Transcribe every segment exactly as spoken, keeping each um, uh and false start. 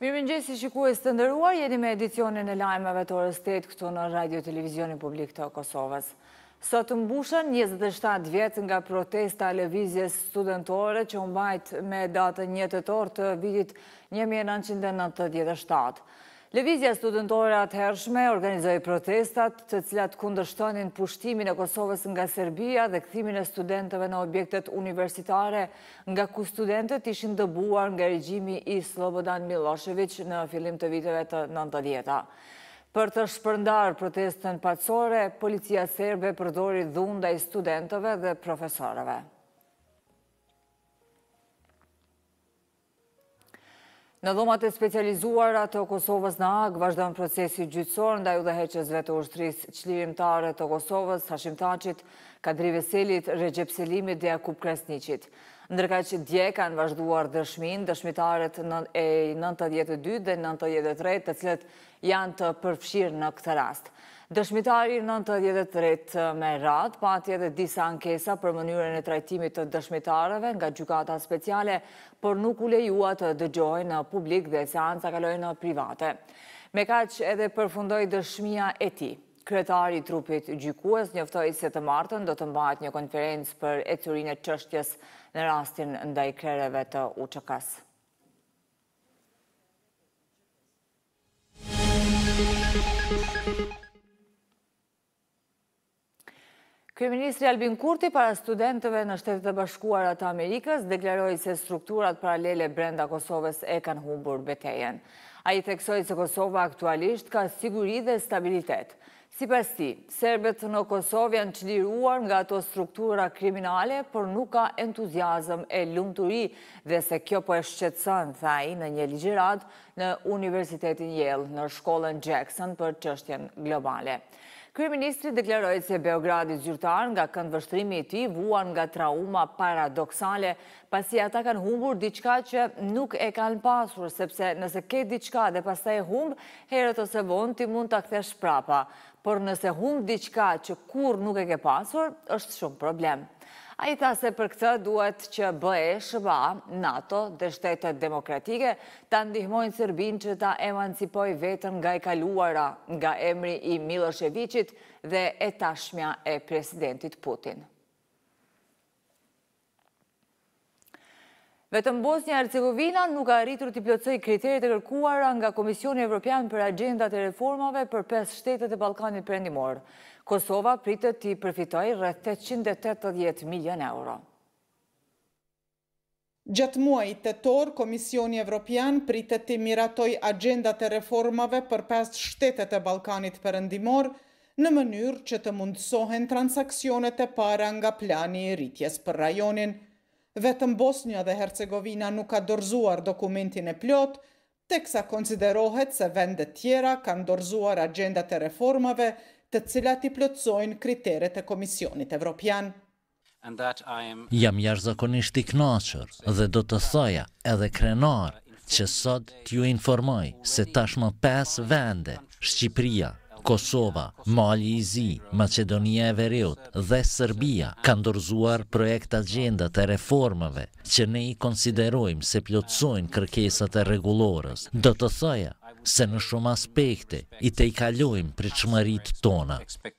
Mirëmëngjes, shikues të nderuar, jeni me edicionin e lajmeve të orës tetë këtu në Radio Televizionin Publik të Kosovës. Sot mbushën njëzet e shtatë vjet nga protesta e lëvizjes studentore që u mbajt me datën një tetor të vitit një mijë e nëntëqind e nëntëdhjetë e shtatë. Lëvizja studentore atëhershme organizoi protestat të cilat kundërshtonin pushtimin e Kosovës nga Serbia dhe kthimin e studentëve në objektet universitare nga ku studentët ishin dëbuar nga regjimi i Slobodan Milošević në fillim të viteve të nëntëdhjeta. Për të shpërndar protestën paqësore, policia serbe përdori dhunë ndaj studentëve dhe profesorëve. Në dhomat e specializuara të Kosovës në Hag, vazhdon procesi gjyqësor ndaj udhëheqësve të ushtrisë çlirimtare të Kosovës, Hashim Thaçit, Kadri Veselit, Recep Selimit dhe Jakub Kresniqit. Ndërkaq që dje kanë vazhduar dëshmin, dëshmitaret e nëntëdhjetë e dy dhe nëntëdhjetë e tre, të cilët janë të përfshirë në këtë rast. Dëshmitari nëntëdhjetë e tre me radhë pati edhe disa ankesa për mënyrën e trajtimit të dëshmitarëve nga gjykata speciale, por nuk u lejua të dëgjohej në publik dhe seanca kaloi në private. Me kaq edhe përfundoi dëshmia e tij. Kryetari i trupit gjykues njoftoi se të martën do të mbahet një konferencë për ecurinë e çështjes në rastin ndaj krereve të U Ç K-s. Kryeministri Albin Kurti para studentëve në Shtetet e Bashkuara të Amerikës deklaroi se strukturat paralele brenda Kosovës e kanë humbur betejën. Ai theksoi se Kosova aktualisht ka siguri dhe stabilitet. Sipas tij, serbët në Kosovë janë çliruar nga ato struktura kriminale, por nuk ka entuziazëm e lumturi dhe se kjo po e shqetëson, tha ai në një ligjërat në Universitetin Yale në shkollën Jackson për çështjen globale. Kryeministri deklaroi se Beogradi zyrtar nga këndvështrimi i tij vuan nga trauma paradoksale, pasi ata kanë humbur diçka që nuk e kanë pasur, sepse nëse ke diçka dhe pastaj e humb, herët ose vonë ti mund ta kthesh prapa, por nëse humb diçka që kurrë nuk e ke pasur, është shumë problem. Ai tha se për këtë duhet që B E, S B A, NATO dhe shtetet demokratike ta ndihmojnë Serbinë që ta emancipojë veten nga e kaluara, nga emri i Miloševićit dhe e tashmja e presidentit Putin. Vetëm Bosnia-Hercegovina nuk ka arritur të plotësojë kriteret e kërkuara nga Komisioni Evropian për agjendat e reformave për pesë shtetet e Ballkanit Perëndimor. Kosova pritet të përfitojë rreth tetëqind e tetëdhjetë milion euro. Gjatë muajit tetor, Komisioni Evropian pritet të miratojë agjendat e reformave për pesë shtetet e Ballkanit Perëndimor në mënyrë që të mundësohen transaksionet e para nga plani i rritjes për rajonin. Vetëm Bosnia dhe Hercegovina nuk ka dorëzuar dokumentin e plot, teksa konsiderohet se vendet tjera kanë dorëzuar agjendat e reformave të cilat i plotësojnë kriteret e Komisionit Evropian. Jam jashtëzakonisht i kënaqur dhe do të thoja edhe krenar që sot t'ju informoj se tashmë pesë vende, Shqipëria, Kosova, Mali i Zi, Maqedonia e Veriut dhe Serbia kanë dorëzuar projekt agjendat e reformave që ne i konsiderojmë se plotësojnë kërkesat e rregullorës. Do të thoja se në shumë aspekte i tejkalojmë pritshmëritë tona.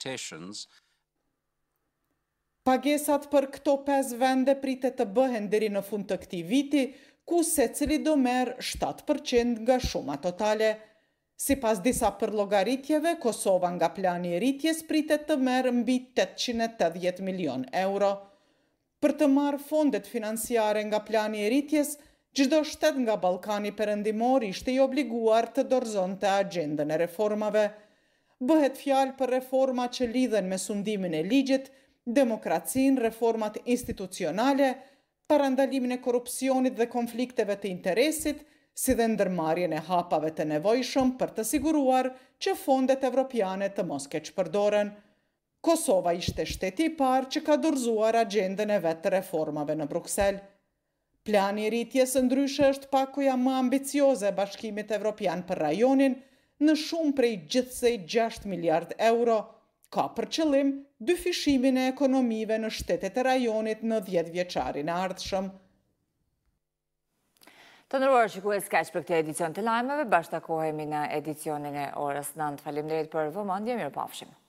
Pagesat për këto pesë vende pritet të bëhen deri në fund të këtij viti, ku secili do merr shtatë përqind nga shuma totale. Sipas disa përllogaritjeve, Kosova nga plani i rritjes pritet të merr mbi tetëqind e tetëdhjetë milion euro. Për të marrë fondet financiare nga plani i rritjes, çdo shtet nga Ballkani Perëndimor ishte i obliguar të dorëzonte agjendën e reformave. Bëhet fjalë për reforma që lidhen me sundimin e ligjit, demokracinë, reformat institucionale, parandalimin e korrupsionit dhe konflikteve të interesit, si dhe ndërmarrjen e hapave të nevojshëm për të siguruar që fondet evropiane të mos keqpërdoren. Kosova ishte shteti i parë që ka dorëzuar agjendën e vet të reformave në Bruksel. Plani i rritjes ndryshe është pakuja më ambicioze e Bashkimit Evropian për rajonin, në shumë prej gjithsej gjashtë miliard euro. Ka për qëllim dyfishimin e ekonomive në shtetet e rajonit në dhjetë vjeçarin e ardhshëm. Të ndëruar shikues, kaq për këtë edicion të lajmeve, bashkëtakohemi në edicionin e orës nëntë. Faleminderit për vëmendje, mirupafshim.